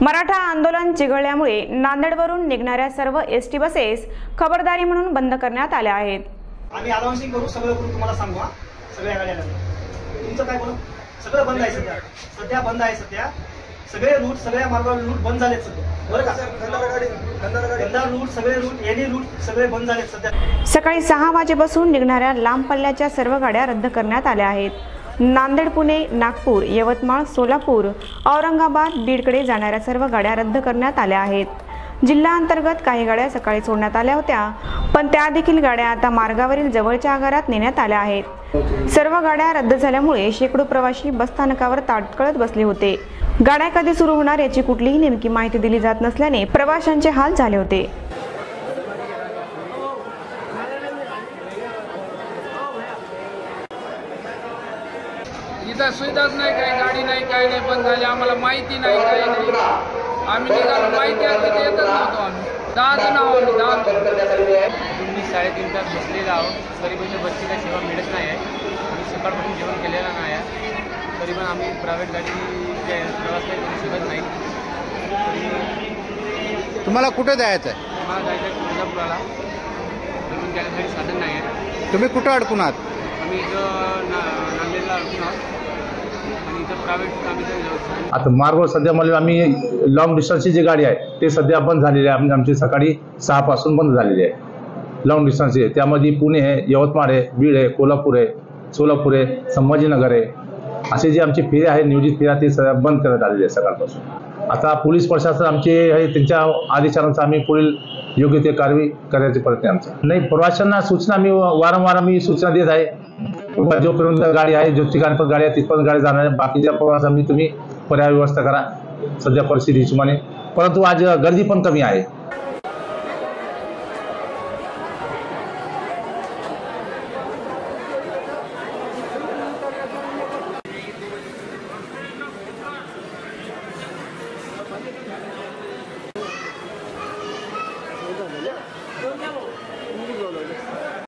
मराठा आंदोलन चिघळल्यामुळे नांदेडवरून निघणाऱ्या सर्व एसटी बसेस खबरदारी म्हणून बंद करण्यात आल्या आहेत। आम्ही अनाउन्सिंग करू, सगळं करू, तुम्हाला सांगू। सगळ्या गाड्यांना तुमचं काय बोलू, सगळं बंद आहे सध्या बंद आहे सध्या। सगळे रूट, सगळ्या मार्गावर रूट बंद झालेत सध्या, बरं का? खंडार रूट, सगळे रूट, एनी रूट सगळे बंद झालेत सध्या। सकाळी 6 वाजेपासून निघणाऱ्या लांब पल्ल्याच्या सर्व गाड्या रद्द करण्यात आल्या आहेत। नांदेड, पुणे, नागपूर, यवतमाळ, सोलापूर, औरंगाबाद, बीडकडे जाणाऱ्या सर्व गाड्या रद्द करण्यात आल्या आहेत। जिल्हा अंतर्गत काही गाड्या सकाळी सोडण्यात आल्या होत्या, पण त्या देखील गाड्या आता मार्गावरील जवळच्या आगारात नेण्यात आल्या आहेत। सर्व गाड्या रद्द झाल्यामुळे शेकडो प्रवासी बसस्थानकावर ताटकळत बसले होते। गाड्या कधी सुरू होणार याची कुठलीही नेमकी माहिती दिली जात नसल्याने प्रवाशांचे हाल झाले होते। इथं सुविधाच नाही, काही गाडी नाही, काही नाही, बंद झाली। आम्हाला माहिती नाही, काही नाही। आम्ही निघालो, माहिती आहे तिथे येतच नव्हतो। आम्ही 10 जण आहोत, 10 तुम्ही 3.5 तास बसलेला आहोत, तरी पण बसची काही सेवा मिळत नाही आहे। आम्ही सकाळपासून जेवण केलेलं नाही आहे, तरी पण आम्ही प्रायव्हेट गाडी प्रवास काही करू शकत नाही। तुम्हाला कुठे जायचं आहे? आम्हाला जायचं आहे तुळजापुराला, तरी त्यासाठी साधन नाही आहे। तुम्ही कुठं अडकून आहात? आम्ही इथं नांदेडला अडकून आहोत आणि इथं प्रायव्हेट आम्ही आता मार्गवर सध्या मला आम्ही लॉंग डिस्टन्सची जी गाडी आहे ते सध्या बंद झालेली आहे। आमची सकाळी 6 पासून बंद झालेली आहे लॉंग डिस्टन्सची। त्यामध्ये पुणे आहे, यवतमाळ आहे, बीड आहे, कोल्हापूर आहे, सोलापूर आहे, संभाजीनगर आहे, असे जे आमची फेऱ्या आहे, नियोजित फेऱ्या ते सध्या बंद करण्यात आलेली आहे सकाळपासून। आता पोलीस प्रशासन आमचे आहे, त्यांच्या आदेशानुसार आम्ही पुढील योग्य ते कारवाई करण्याचे प्रयत्न आहे आमचा। नाही, प्रवाशांना सूचना मी वारंवार सूचना देत आहे, जोपर्यंत गाडी आहे, जो ठिकाणी पण गाडी आहे तिथपर्यंत गाडी जाणार आहे। बाकीच्या प्रवासांनी तुम्ही पर्याय व्यवस्था करा सध्या परिस्थिती हिशोबाने, परंतु आज गर्दी पण कमी आहे।